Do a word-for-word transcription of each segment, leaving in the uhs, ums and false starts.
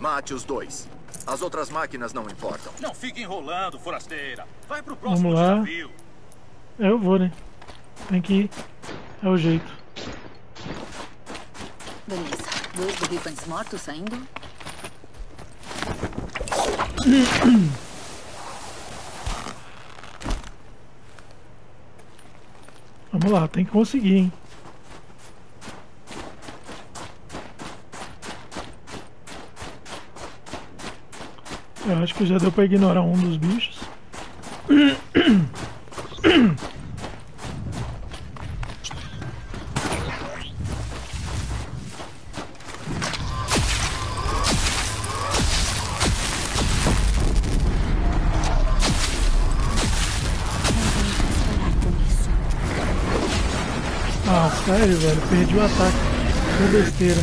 Mate os dois. As outras máquinas não importam. Não fique enrolando, forasteira. Vai pro próximo Vamos lá. desafio. É, eu vou, né? Tem que ir. É o jeito. Beleza. Dois berrifantes mortos saindo. Vamos lá, tem que conseguir, hein? Eu acho que já deu pra ignorar um dos bichos. Ah, sério, velho, perdi o ataque. Que besteira.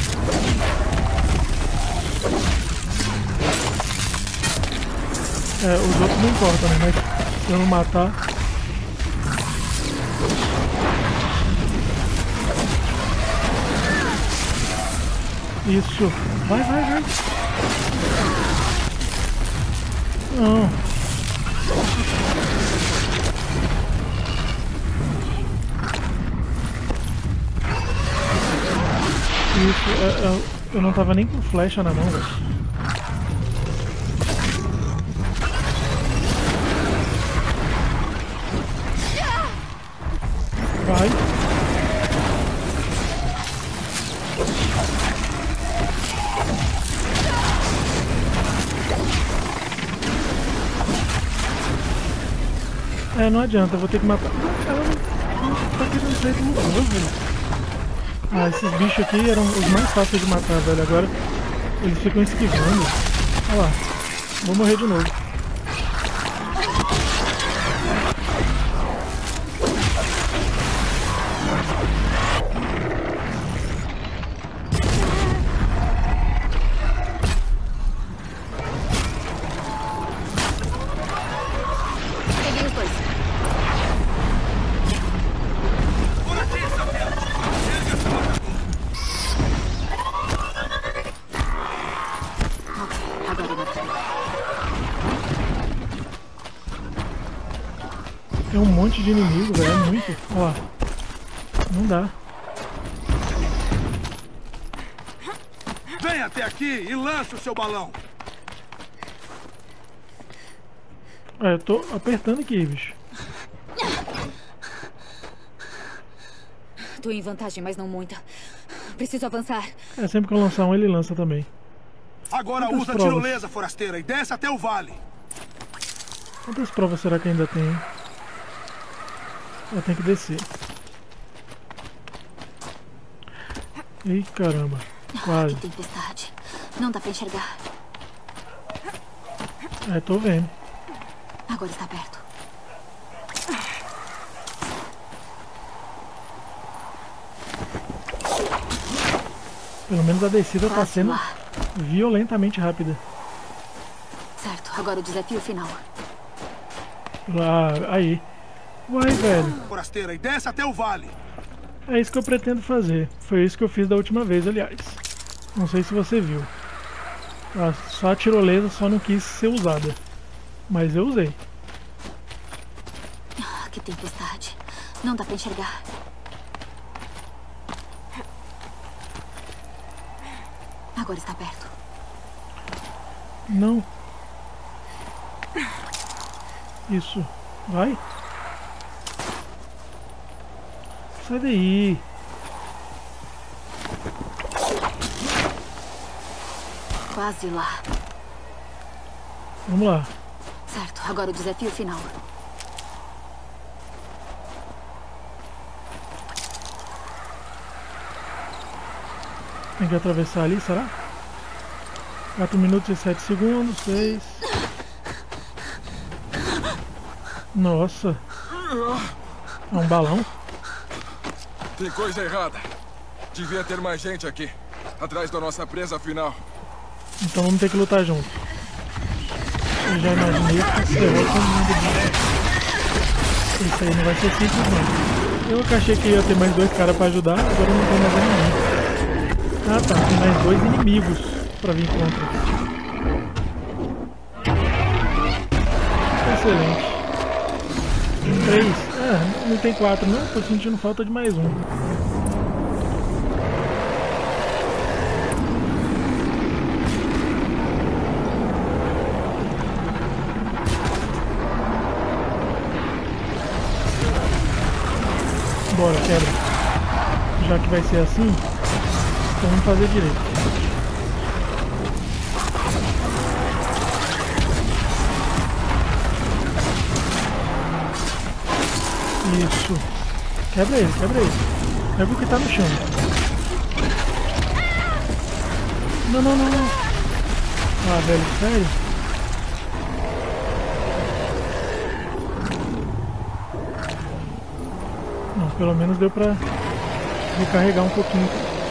É, os outros não importam, né? Mas se eu não matar... Isso. Vai, vai, vai. Não. Isso. Eu, eu, eu não tava nem com flecha na mão, velho. Vai. É, não adianta, eu vou ter que matar. Ela não, não tá querendo sair do lugar, velho. Ah, esses bichos aqui eram os mais fáceis de matar, velho. Agora eles ficam esquivando. Olha lá, vou morrer de novo. Tem um monte de inimigo, velho, é muito. Olha lá. Não dá. Vem até aqui e lança o seu balão. É, eu tô apertando aqui, bicho. Tô em vantagem, mas não muita. Preciso avançar. É, sempre que eu lançar um, ele lança também. Agora Quantas usa a provas? tirolesa, forasteira, e desce até o vale. Quantas provas será que ainda tem, hein? Eu tenho que descer. Ih, caramba. Quase. Que tempestade. Não dá pra enxergar. É, tô vendo. Agora está perto. Pelo menos a descida tá Quase sendo lá. violentamente rápida. Certo, agora o desafio final. Ah, aí. Vai, velho. Forasteira, e desce até o vale. É isso que eu pretendo fazer. Foi isso que eu fiz da última vez, aliás. Não sei se você viu. Ah, só a tirolesa só não quis ser usada. Mas eu usei. Ah, que tempestade. Não dá pra enxergar. Agora está perto. Não. Isso. Vai. Sai daí. Quase lá. Vamos lá. Certo, agora o desafio final. Tem que atravessar ali, será? quatro minutos e sete segundos. seis. Nossa. É um balão? Tem coisa errada. Devia ter mais gente aqui, atrás da nossa presa final. Então vamos ter que lutar junto. Eu já imaginei que ferrou todo mundo. Isso aí não vai ser simples, não. Eu que achei que ia ter mais dois caras pra ajudar, agora não tem mais ninguém. Ah tá, tem mais dois inimigos. pra vir contra. Excelente. Três. É, não tem quatro não, tô sentindo falta de mais um. Bora, quebra. Já que vai ser assim, então vamos fazer direito. Isso. Quebra ele, quebra ele. Quebra o que tá no chão. Não, não, não, não. Ah, velho, sério? Não, pelo menos deu pra recarregar um pouquinho.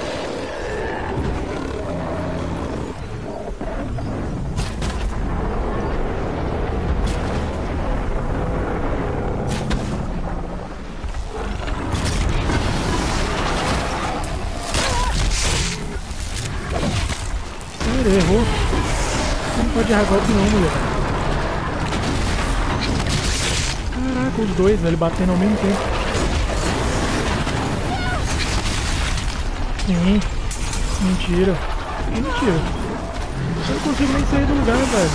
Ele errou. Você não pode errar golpe não, mulher. Caraca, os dois, velho, batendo ao mesmo tempo. Sim. Mentira. Mentira. Eu não consigo nem sair do lugar, velho.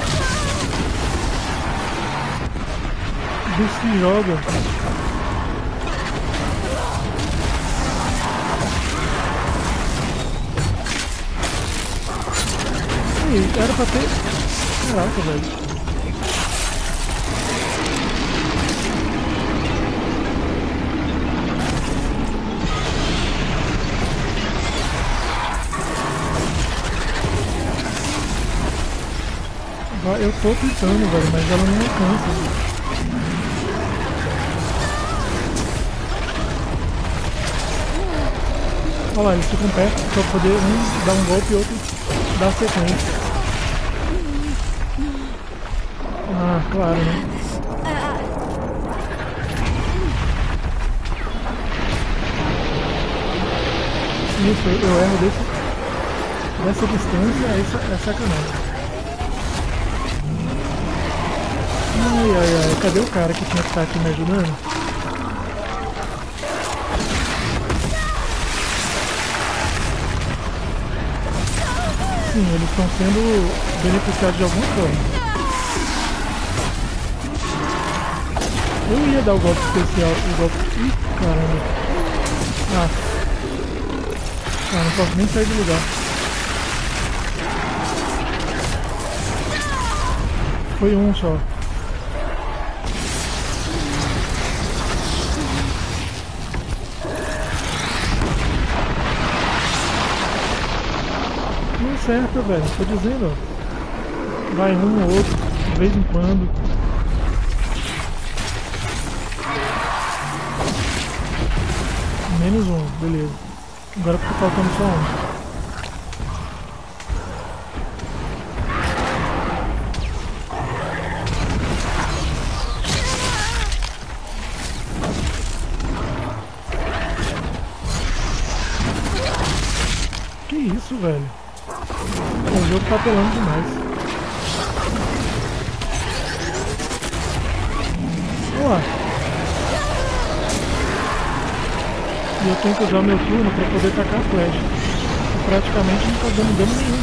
Bicho se joga. Era pra ter... Caraca, velho. Eu tô tentando, velho, mas ela não alcança. Olha lá, eles ficam perto pra poder um dar um golpe e outro dar sequência. Ah, claro, né? Isso, eu erro desse, dessa distância, é, é sacanagem. Ai, ai, ai, cadê o cara que tinha que estar aqui me ajudando? Sim, eles estão sendo beneficiados de alguma forma. Eu ia dar o golpe especial, o golpe... Ih, caramba. Ah. Ah, não posso nem sair do lugar. Foi um só. Não acerta, velho. Tô dizendo, ó. Vai um ou outro, de vez em quando. Menos um, beleza. Agora tá faltando só um. Que isso, velho? O jogo tá apelando demais. Olha lá. E eu tenho que usar meu turno para poder tacar a flecha. E praticamente não está dando dano nenhum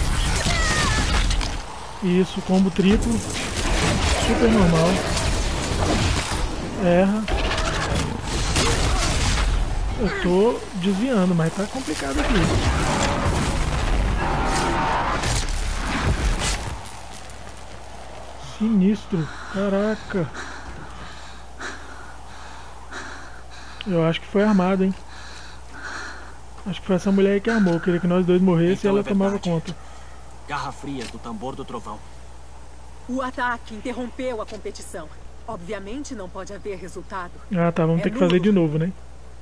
nele. Isso, combo triplo. Super normal. Erra. Eu tô desviando, mas tá complicado aqui. Sinistro. Caraca. Eu acho que foi armado, hein? Acho que foi essa mulher aí que armou. Eu queria que nós dois morrêssemos então e ela é tomava conta. Garra Frias do tambor do trovão. O ataque interrompeu a competição. Obviamente não pode haver resultado. Ah tá, vamos é ter que nulo. fazer de novo, né?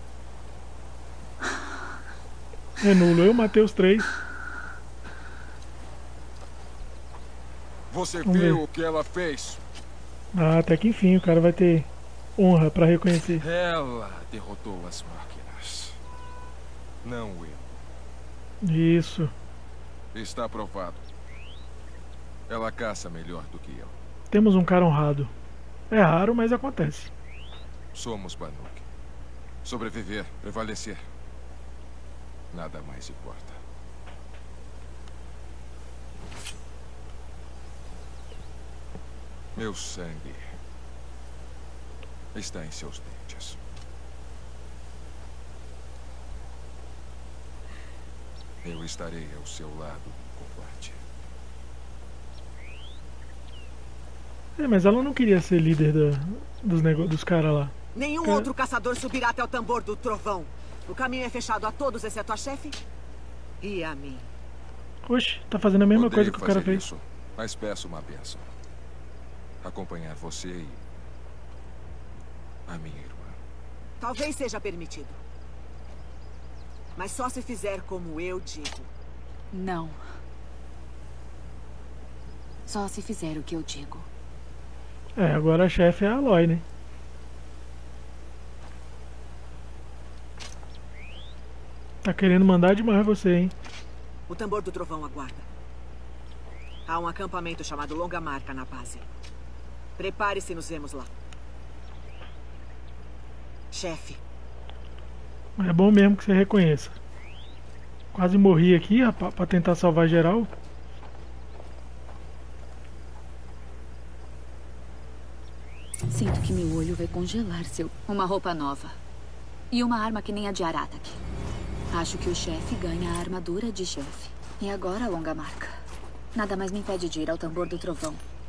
É nulo, eu matei os três. Você Vamos viu ver. o que ela fez? Ah, até que enfim, o cara vai ter honra pra reconhecer. Ela derrotou as máquinas. Não eu. Isso. Está aprovado. Ela caça melhor do que eu. Temos um cara honrado. É raro, mas acontece. Somos Banuk. Sobreviver, prevalecer. Nada mais importa. Meu sangue está em seus dentes. Eu estarei ao seu lado no combate. É, mas ela não queria ser líder da, dos, nego... dos caras lá. Nenhum Cara... outro caçador subirá até o tambor do trovão. O caminho é fechado a todos, exceto a chefe e a mim. Oxe, tá fazendo a mesma Odeio coisa que o cara fazer fez. isso, mas peço uma bênção. Acompanhar você e a minha irmã. Talvez seja permitido. Mas só se fizer como eu digo. Não. Só se fizer o que eu digo. É, agora a chefe é a Aloy, né? Tá querendo mandar demais você, hein? O tambor do trovão aguarda. Há um acampamento chamado Longa Marca na base. Prepare-se e nos vemos lá. Chefe. É bom mesmo que você reconheça. Quase morri aqui, rapaz, pra tentar salvar geral. Sinto que meu olho vai congelar, seu... Uma roupa nova. E uma arma que nem a de Aratak. Acho que o chefe ganha a armadura de chefe. E agora a Longa Marca. Nada mais me impede de ir ao tambor do trovão.